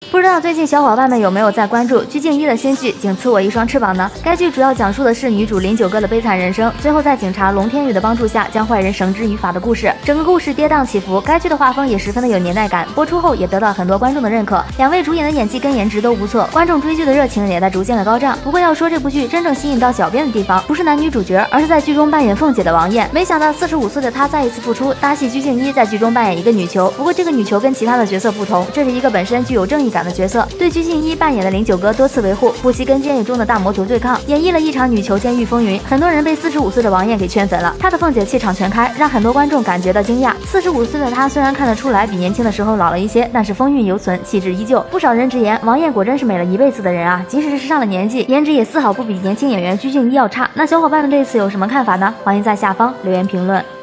不知道最近小伙伴们有没有在关注鞠婧祎的新剧《仅赐我一双翅膀》呢？该剧主要讲述的是女主林九哥的悲惨人生，最后在警察龙天宇的帮助下将坏人绳之于法的故事。整个故事跌宕起伏，该剧的画风也十分的有年代感，播出后也得到很多观众的认可。两位主演的演技跟颜值都不错，观众追剧的热情也在逐渐的高涨。不过要说这部剧真正吸引到小编的地方，不是男女主角，而是在剧中扮演凤姐的王艳。没想到45岁的她再一次复出，搭戏鞠婧祎在剧中扮演一个女囚。不过这个女囚跟其他的角色不同，这是一个本身具有正义感的角色，对鞠婧祎扮演的林九哥多次维护，不惜跟监狱中的大魔头对抗，演绎了一场女囚监狱风云。很多人被45岁的王艳给圈粉了，她的凤姐气场全开，让很多观众感觉到惊讶。45岁的她虽然看得出来比年轻的时候老了一些，但是风韵犹存，气质依旧。不少人直言王艳果真是美了一辈子的人啊，即使是上了年纪，颜值也丝毫不比年轻演员鞠婧祎要差。那小伙伴们对此有什么看法呢？欢迎在下方留言评论。